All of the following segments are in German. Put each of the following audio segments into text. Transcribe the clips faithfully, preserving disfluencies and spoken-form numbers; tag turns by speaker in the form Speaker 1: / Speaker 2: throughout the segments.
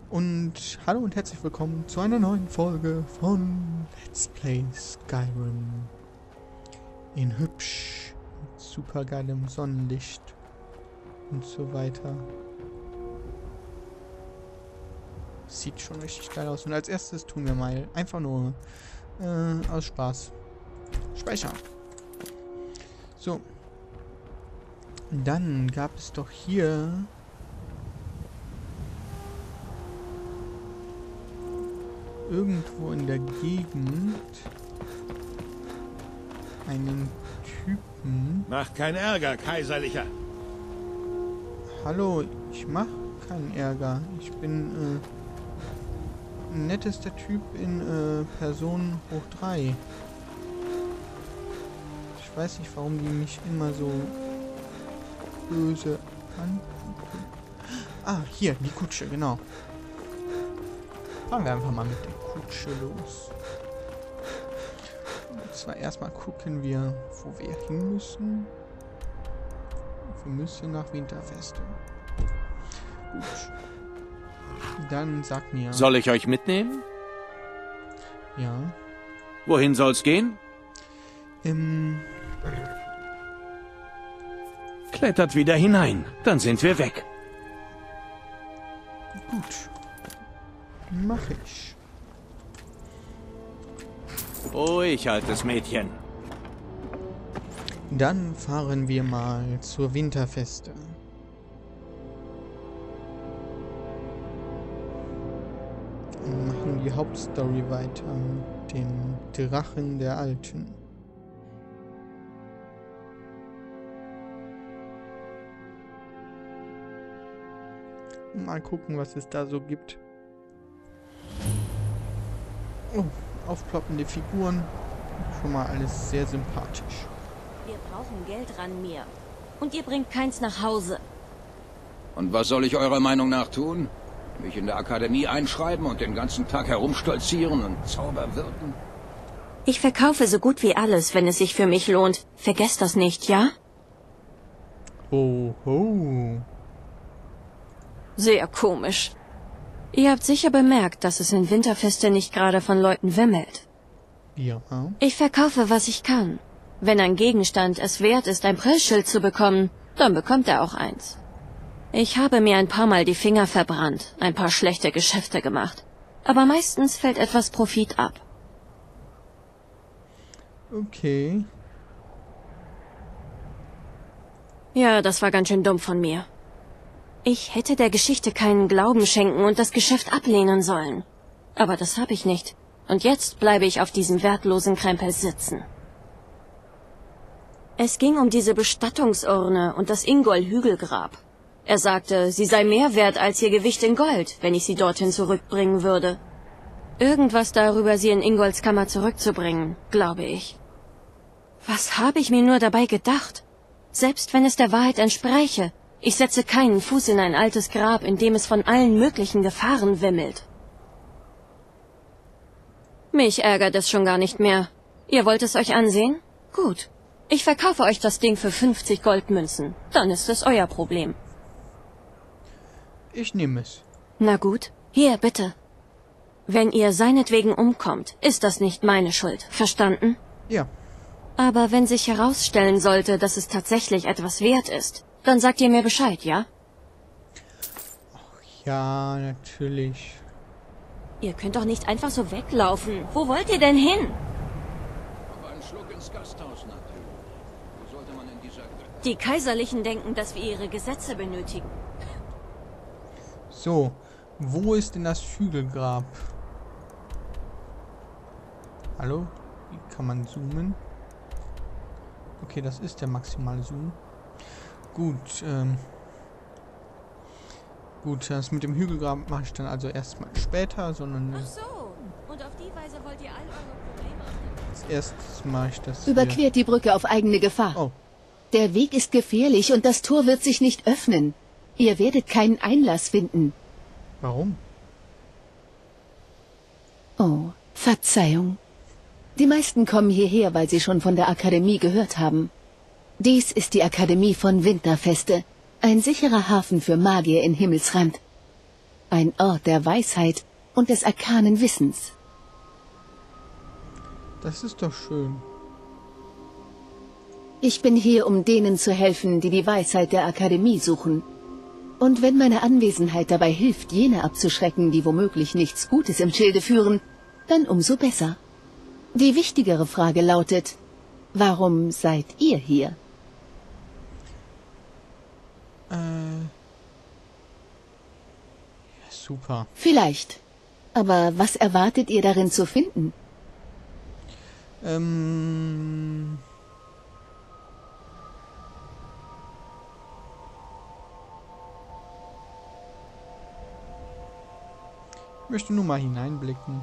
Speaker 1: Und hallo und herzlich willkommen zu einer neuen Folge von Let's Play Skyrim. In hübsch, mit super geilem Sonnenlicht und so weiter. Sieht schon richtig geil aus. Und als erstes tun wir mal einfach nur äh, aus Spaß speichern. So. Dann gab es doch hier irgendwo in der Gegend einen Typen.
Speaker 2: Mach keinen Ärger, Kaiserlicher.
Speaker 1: Hallo, ich mach keinen Ärger. Ich bin äh, ein nettester Typ in äh, Person hoch drei. Ich weiß nicht, warum die mich immer so böse angucken. Ah, hier, die Kutsche, genau. Fahren wir einfach mal mit der Kutsche los. Und zwar erstmal gucken wir, wo wir hin müssen. Wir müssen nach Winterfeste. Gut. Dann sag mir...
Speaker 3: Soll ich euch mitnehmen?
Speaker 1: Ja.
Speaker 3: Wohin soll's gehen?
Speaker 1: Ähm...
Speaker 3: Klettert wieder hinein, dann sind wir weg.
Speaker 1: Gut. Mach ich.
Speaker 3: Ruhig, altes Mädchen.
Speaker 1: Dann fahren wir mal zur Winterfeste. Und machen die Hauptstory weiter mit dem Drachen der Alten. Mal gucken, was es da so gibt. Oh, aufploppende Figuren. Schon mal alles sehr sympathisch.
Speaker 4: Wir brauchen Geld, Ranmir. Und ihr bringt keins nach Hause.
Speaker 5: Und was soll ich eurer Meinung nach tun? Mich in der Akademie einschreiben und den ganzen Tag herumstolzieren und Zauber wirken?
Speaker 4: Ich verkaufe so gut wie alles, wenn es sich für mich lohnt. Vergesst das nicht, ja?
Speaker 1: Oh, ho.
Speaker 4: Sehr komisch. Ihr habt sicher bemerkt, dass es in Winterfeste nicht gerade von Leuten wimmelt.
Speaker 1: Ja.
Speaker 4: Ich verkaufe, was ich kann. Wenn ein Gegenstand es wert ist, ein Preisschild zu bekommen, dann bekommt er auch eins. Ich habe mir ein paar Mal die Finger verbrannt, ein paar schlechte Geschäfte gemacht. Aber meistens fällt etwas Profit ab.
Speaker 1: Okay.
Speaker 4: Ja, das war ganz schön dumm von mir. Ich hätte der Geschichte keinen Glauben schenken und das Geschäft ablehnen sollen. Aber das habe ich nicht. Und jetzt bleibe ich auf diesem wertlosen Krempel sitzen. Es ging um diese Bestattungsurne und das Ingol-Hügelgrab. Er sagte, sie sei mehr wert als ihr Gewicht in Gold, wenn ich sie dorthin zurückbringen würde. Irgendwas darüber, sie in Ingols Kammer zurückzubringen, glaube ich. Was habe ich mir nur dabei gedacht? Selbst wenn es der Wahrheit entspräche, ich setze keinen Fuß in ein altes Grab, in dem es von allen möglichen Gefahren wimmelt. Mich ärgert es schon gar nicht mehr. Ihr wollt es euch ansehen? Gut. Ich verkaufe euch das Ding für fünfzig Goldmünzen. Dann ist es euer Problem.
Speaker 1: Ich nehme es.
Speaker 4: Na gut. Hier, bitte. Wenn ihr seinetwegen umkommt, ist das nicht meine Schuld. Verstanden?
Speaker 1: Ja.
Speaker 4: Aber wenn sich herausstellen sollte, dass es tatsächlich etwas wert ist, dann sagt ihr mir Bescheid, ja?
Speaker 1: Ja, natürlich.
Speaker 4: Ihr könnt doch nicht einfach so weglaufen. Wo wollt ihr denn hin?
Speaker 5: Auf einen Schluck ins Gasthaus natürlich. Wo sollte man in dieser...
Speaker 4: Die Kaiserlichen denken, dass wir ihre Gesetze benötigen.
Speaker 1: So, wo ist denn das Hügelgrab? Hallo? Wie kann man zoomen? Okay, das ist der maximale Zoom. Gut, ähm... Gut, das mit dem Hügelgrab mache ich dann also erstmal später, sondern...
Speaker 4: Ach so, und auf die Weise wollt ihr all eure Probleme...
Speaker 1: Als erstes mache ich das
Speaker 6: Überquert
Speaker 1: hier.
Speaker 6: die Brücke auf eigene Gefahr.
Speaker 1: Oh.
Speaker 6: Der Weg ist gefährlich und das Tor wird sich nicht öffnen. Ihr werdet keinen Einlass finden.
Speaker 1: Warum?
Speaker 6: Oh, Verzeihung. Die meisten kommen hierher, weil sie schon von der Akademie gehört haben. Dies ist die Akademie von Winterfeste, ein sicherer Hafen für Magier in Himmelsrand. Ein Ort der Weisheit und des arkanen Wissens.
Speaker 1: Das ist doch schön.
Speaker 6: Ich bin hier, um denen zu helfen, die die Weisheit der Akademie suchen. Und wenn meine Anwesenheit dabei hilft, jene abzuschrecken, die womöglich nichts Gutes im Schilde führen, dann umso besser. Die wichtigere Frage lautet, warum seid ihr hier?
Speaker 1: Äh... Ja, super.
Speaker 6: Vielleicht. Aber was erwartet ihr darin zu finden?
Speaker 1: Ähm... Ich möchte nur mal hineinblicken.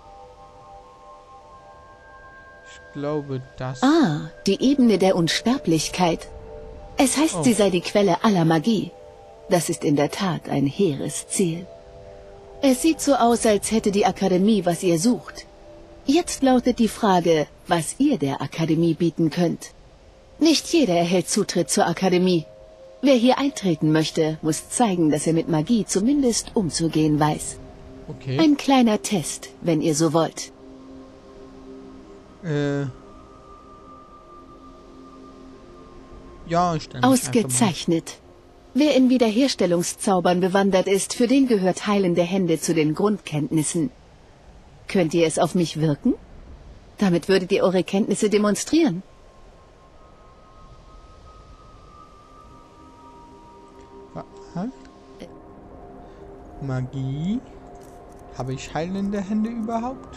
Speaker 1: Ich glaube, das...
Speaker 6: Ah, die Ebene der Unsterblichkeit. Es heißt,
Speaker 1: Oh.
Speaker 6: sie sei die Quelle aller Magie. Das ist in der Tat ein hehres Ziel. Es sieht so aus, als hätte die Akademie, was ihr sucht. Jetzt lautet die Frage, was ihr der Akademie bieten könnt. Nicht jeder erhält Zutritt zur Akademie. Wer hier eintreten möchte, muss zeigen, dass er mit Magie zumindest umzugehen weiß.
Speaker 1: Okay.
Speaker 6: Ein kleiner Test, wenn ihr so wollt.
Speaker 1: Äh... Ja, ich stelle mich
Speaker 6: Ausgezeichnet. Wer in Wiederherstellungszaubern bewandert ist, für den gehört heilende Hände zu den Grundkenntnissen. Könnt ihr es auf mich wirken? Damit würdet ihr eure Kenntnisse demonstrieren.
Speaker 1: Was? Magie? Habe ich heilende Hände überhaupt?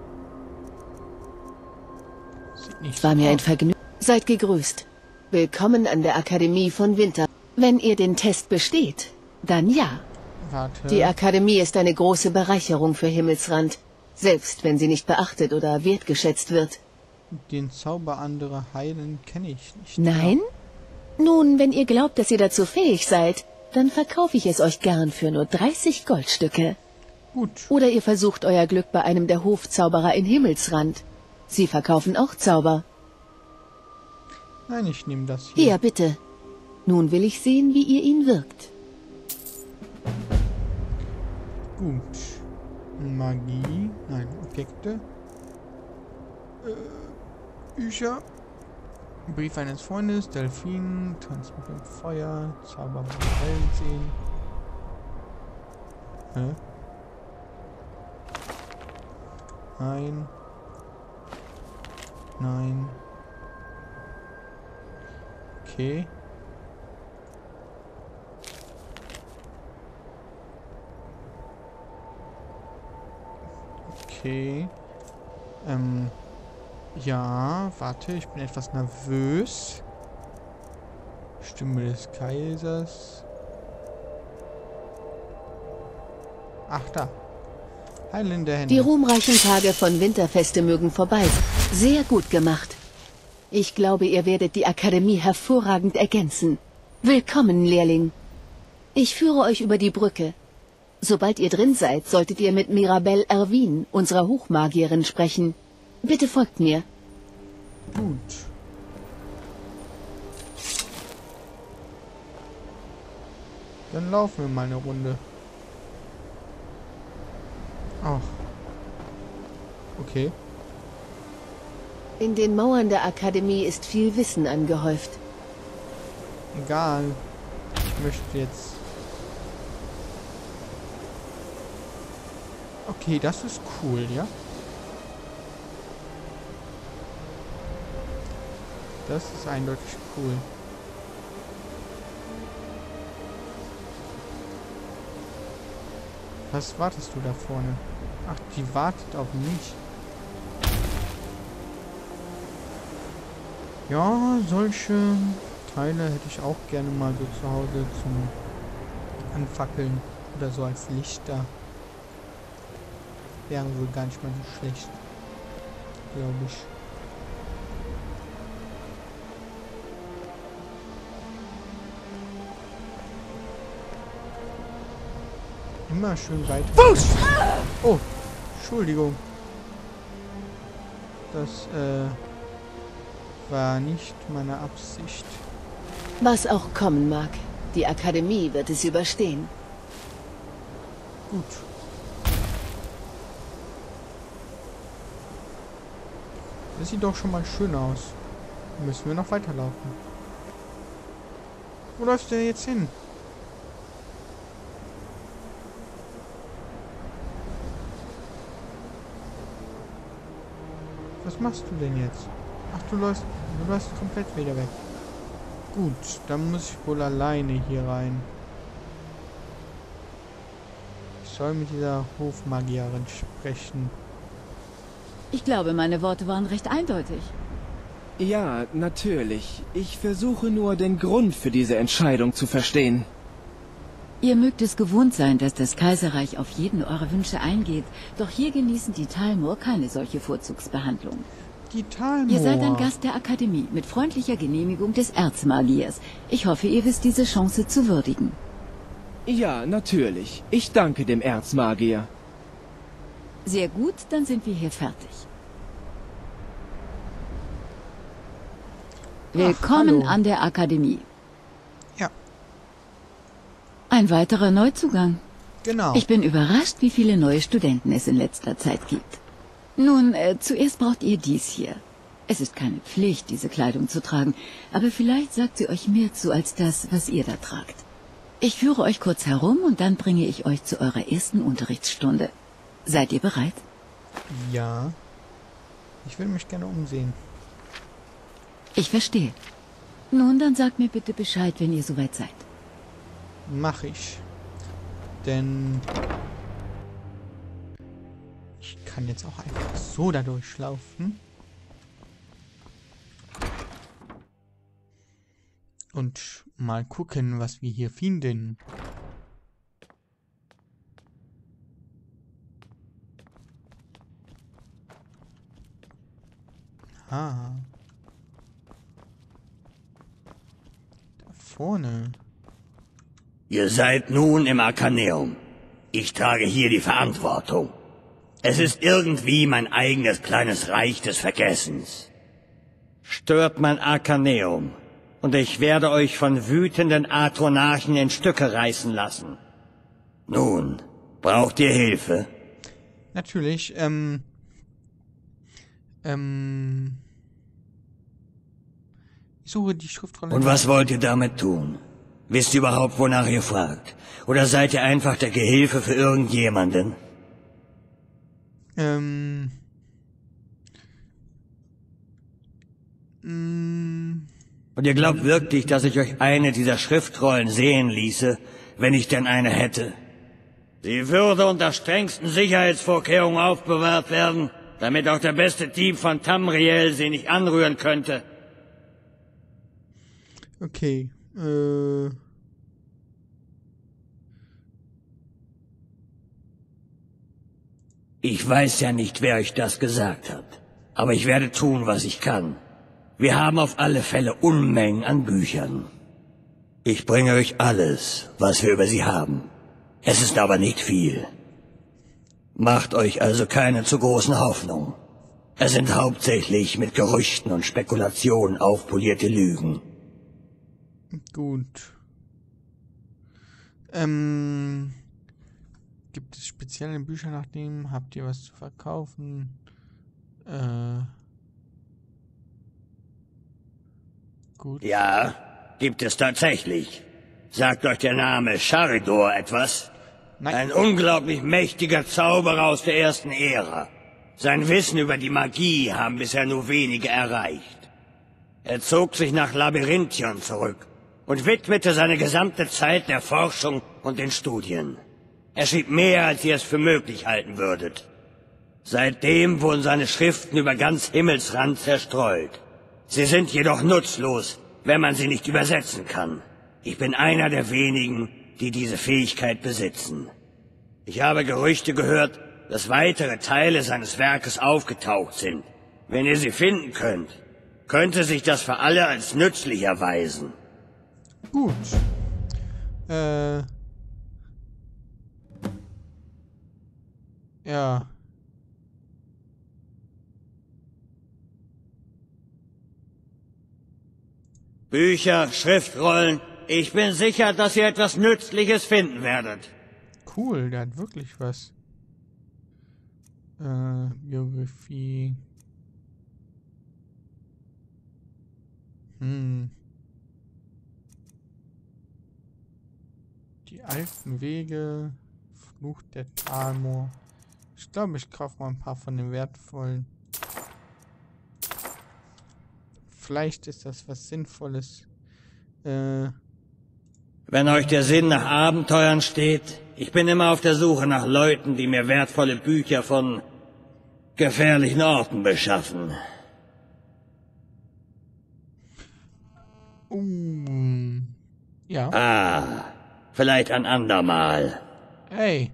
Speaker 1: Sieht nicht
Speaker 6: War
Speaker 1: so
Speaker 6: mir ein
Speaker 1: aus.
Speaker 6: Vergnügen. Seid gegrüßt. Willkommen an der Akademie von Winter. Wenn ihr den Test besteht, dann ja.
Speaker 1: Warte.
Speaker 6: Die Akademie ist eine große Bereicherung für Himmelsrand, selbst wenn sie nicht beachtet oder wertgeschätzt wird.
Speaker 1: Den Zauber anderer heilen kenne ich nicht.
Speaker 6: Nein? Nun, wenn ihr glaubt, dass ihr dazu fähig seid, dann verkaufe ich es euch gern für nur dreißig Goldstücke.
Speaker 1: Gut.
Speaker 6: Oder ihr versucht euer Glück bei einem der Hofzauberer in Himmelsrand. Sie verkaufen auch Zauber.
Speaker 1: Nein, ich nehme das hier.
Speaker 6: Hier, bitte. Nun will ich sehen, wie ihr ihn wirkt.
Speaker 1: Gut. Magie. Nein, Objekte. Äh, Bücher. Brief eines Freundes. Delfin. Tanz mit dem Feuer. Zauber mit Wellen sehen. Hä? Nein. Nein. Okay. Okay. Ähm. Ja, warte, ich bin etwas nervös. Stimme des Kaisers. Ach, da. Heilende Hände.
Speaker 6: Die ruhmreichen Tage von Winterfeste mögen vorbei sein. Sehr gut gemacht. Ich glaube, ihr werdet die Akademie hervorragend ergänzen. Willkommen, Lehrling. Ich führe euch über die Brücke. Sobald ihr drin seid, solltet ihr mit Mirabelle Erwin, unserer Hochmagierin, sprechen. Bitte folgt mir.
Speaker 1: Gut. Dann laufen wir mal eine Runde. Ach. Okay.
Speaker 6: In den Mauern der Akademie ist viel Wissen angehäuft.
Speaker 1: Egal. Ich möchte jetzt... Okay, das ist cool, ja? Das ist eindeutig cool. Was wartest du da vorne? Ach, die wartet auf mich. Ja, solche Teile hätte ich auch gerne mal so zu Hause zum Anfackeln oder so als Lichter. Wäre wohl gar nicht mal so schlecht, glaube ich. Immer schön weit. Fuß! Oh, Entschuldigung. Das äh, war nicht meine Absicht.
Speaker 6: Was auch kommen mag, die Akademie wird es überstehen.
Speaker 1: Gut. Das sieht doch schon mal schön aus. Müssen wir noch weiterlaufen. Wo läufst du denn jetzt hin? Was machst du denn jetzt? Ach, du läufst, du läufst komplett wieder weg. Gut, dann muss ich wohl alleine hier rein. Ich soll mit dieser Hofmagierin sprechen.
Speaker 6: Ich glaube, meine Worte waren recht eindeutig.
Speaker 7: Ja, natürlich. Ich versuche nur, den Grund für diese Entscheidung zu verstehen.
Speaker 6: Ihr mögt es gewohnt sein, dass das Kaiserreich auf jeden eurer Wünsche eingeht, doch hier genießen die Talmor keine solche Vorzugsbehandlung.
Speaker 1: Die Talmor.
Speaker 6: Ihr seid ein Gast der Akademie mit freundlicher Genehmigung des Erzmagiers. Ich hoffe, ihr wisst diese Chance zu würdigen.
Speaker 7: Ja, natürlich. Ich danke dem Erzmagier.
Speaker 6: Sehr gut, dann sind wir hier fertig. Willkommen
Speaker 1: hallo.
Speaker 6: an der Akademie.
Speaker 1: Ja.
Speaker 6: Ein weiterer Neuzugang.
Speaker 1: Genau.
Speaker 6: Ich bin überrascht, wie viele neue Studenten es in letzter Zeit gibt. Nun, äh, zuerst braucht ihr dies hier. Es ist keine Pflicht, diese Kleidung zu tragen, aber vielleicht sagt sie euch mehr zu als das, was ihr da tragt. Ich führe euch kurz herum und dann bringe ich euch zu eurer ersten Unterrichtsstunde. Seid ihr bereit?
Speaker 1: Ja. Ich will mich gerne umsehen.
Speaker 6: Ich verstehe. Nun, dann sagt mir bitte Bescheid, wenn ihr soweit seid.
Speaker 1: Mach ich. Denn ich kann jetzt auch einfach so da durchlaufen. Und mal gucken, was wir hier finden. Ah. Da vorne.
Speaker 2: Ihr seid nun im Arkaneum. Ich trage hier die Verantwortung. Es ist irgendwie mein eigenes kleines Reich des Vergessens. Stört mein Arkaneum, und ich werde euch von wütenden Atronarchen in Stücke reißen lassen. Nun, braucht ihr Hilfe?
Speaker 1: Natürlich, ähm... Ähm... Ich suche die Schriftrolle...
Speaker 2: Und was wollt ihr damit tun? Wisst ihr überhaupt, wonach ihr fragt? Oder seid ihr einfach der Gehilfe für irgendjemanden?
Speaker 1: Ähm... Mm,
Speaker 2: Und ihr glaubt wirklich, dass ich euch eine dieser Schriftrollen sehen ließe, wenn ich denn eine hätte? Sie würde unter strengsten Sicherheitsvorkehrungen aufbewahrt werden, damit auch der beste Dieb von Tamriel sie nicht anrühren könnte.
Speaker 1: okay, äh...
Speaker 2: Ich weiß ja nicht, wer euch das gesagt hat, aber ich werde tun, was ich kann. Wir haben auf alle Fälle Unmengen an Büchern. Ich bringe euch alles, was wir über sie haben. Es ist aber nicht viel. Macht euch also keine zu großen Hoffnungen. Es sind hauptsächlich mit Gerüchten und Spekulationen aufpolierte Lügen.
Speaker 1: Gut. Ähm... Gibt es spezielle Bücher nach dem? Habt ihr was zu verkaufen? Äh... Gut.
Speaker 2: Ja, gibt es tatsächlich. Sagt euch der Name Charidor etwas?
Speaker 1: Nein.
Speaker 2: Ein unglaublich mächtiger Zauberer aus der ersten Ära. Sein Wissen über die Magie haben bisher nur wenige erreicht. Er zog sich nach Labyrinthion zurück und widmete seine gesamte Zeit der Forschung und den Studien. Er schrieb mehr, als ihr es für möglich halten würdet. Seitdem wurden seine Schriften über ganz Himmelsrand zerstreut. Sie sind jedoch nutzlos, wenn man sie nicht übersetzen kann. Ich bin einer der wenigen, die diese Fähigkeit besitzen. Ich habe Gerüchte gehört, dass weitere Teile seines Werkes aufgetaucht sind. Wenn ihr sie finden könnt, könnte sich das für alle als nützlich erweisen.
Speaker 1: Gut. Äh... Ja.
Speaker 2: Bücher, Schriftrollen. Ich bin sicher, dass ihr etwas Nützliches finden werdet.
Speaker 1: cool, der hat wirklich was. Äh, Biografie. Hm. Die alten Wege. Fluch der Talmoor. Ich glaube, ich kaufe mal ein paar von den wertvollen. Vielleicht ist das was Sinnvolles. Äh.
Speaker 2: Wenn euch der Sinn nach Abenteuern steht, ich bin immer auf der Suche nach Leuten, die mir wertvolle Bücher von gefährlichen Orten beschaffen.
Speaker 1: Uh, ja.
Speaker 2: Ah, vielleicht ein andermal.
Speaker 1: Hey.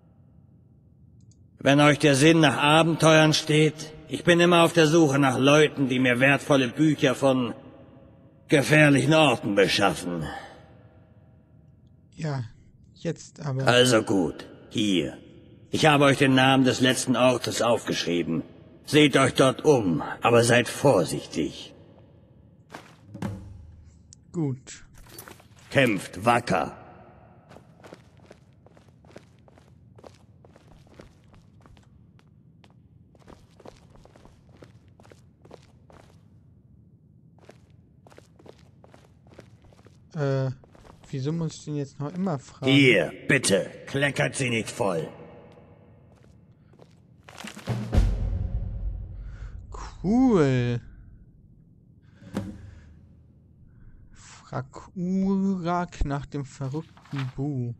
Speaker 2: Wenn euch der Sinn nach Abenteuern steht, ich bin immer auf der Suche nach Leuten, die mir wertvolle Bücher von gefährlichen Orten beschaffen.
Speaker 1: Ja, jetzt aber.
Speaker 2: Also gut, hier. Ich habe euch den Namen des letzten Ortes aufgeschrieben. Seht euch dort um, aber seid vorsichtig.
Speaker 1: Gut.
Speaker 2: Kämpft wacker.
Speaker 1: Äh, wieso muss ich den jetzt noch immer fragen?
Speaker 2: Hier, bitte, kleckert sie nicht voll.
Speaker 1: Cool. Frag Urak nach dem verrückten Buch.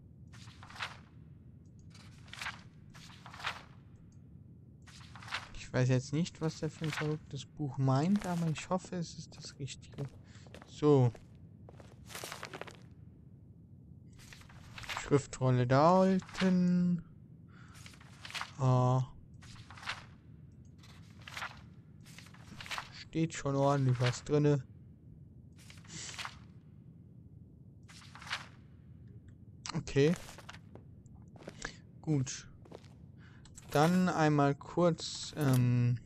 Speaker 1: Ich weiß jetzt nicht, was er für ein verrücktes Buch meint, aber ich hoffe, es ist das Richtige. So. Schriftrolle Dalton. Ah. Steht schon ordentlich was drinne. Okay. Gut. Dann einmal kurz ähm,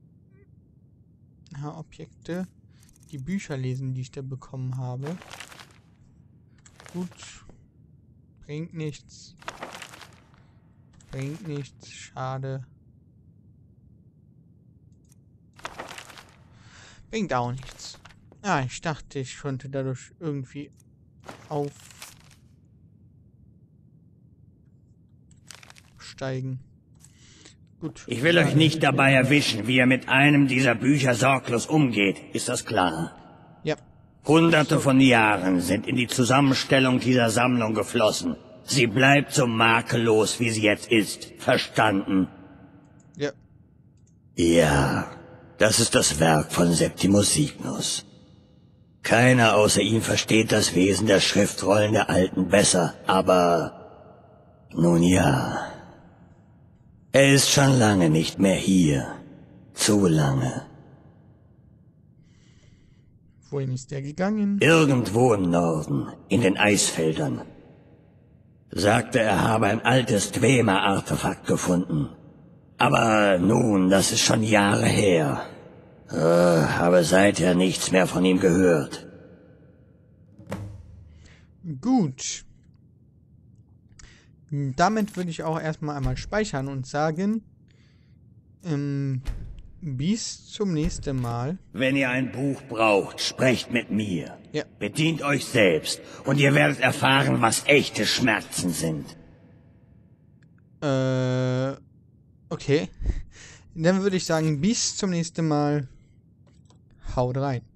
Speaker 1: ja, Objekte. Die Bücher lesen, die ich da bekommen habe. Gut. Bringt nichts. Bringt nichts. Schade. Bringt auch nichts. Ah, ich dachte, ich konnte dadurch irgendwie aufsteigen. Gut.
Speaker 2: Ich will euch nicht dabei erwischen, wie ihr mit einem dieser Bücher sorglos umgeht. Ist das klar?
Speaker 1: Ja.
Speaker 2: Hunderte von Jahren sind in die Zusammenstellung dieser Sammlung geflossen. Sie bleibt so makellos, wie sie jetzt ist. Verstanden?
Speaker 1: Ja.
Speaker 2: Ja, das ist das Werk von Septimus Signus. Keiner außer ihm versteht das Wesen der Schriftrollen der Alten besser, aber... Nun ja... Er ist schon lange nicht mehr hier. Zu lange.
Speaker 1: Wohin ist er gegangen?
Speaker 2: Irgendwo im Norden, in den Eisfeldern. Sagte, er habe ein altes Dwemer-Artefakt gefunden. Aber nun, das ist schon Jahre her. Äh, habe seither nichts mehr von ihm gehört.
Speaker 1: Gut. Damit würde ich auch erstmal einmal speichern und sagen, ähm, bis zum nächsten Mal.
Speaker 2: Wenn ihr ein Buch braucht, sprecht mit mir.
Speaker 1: Ja.
Speaker 2: Bedient euch selbst und ihr werdet erfahren, was echte Schmerzen sind.
Speaker 1: Äh, okay. Dann würde ich sagen, bis zum nächsten Mal. Haut rein.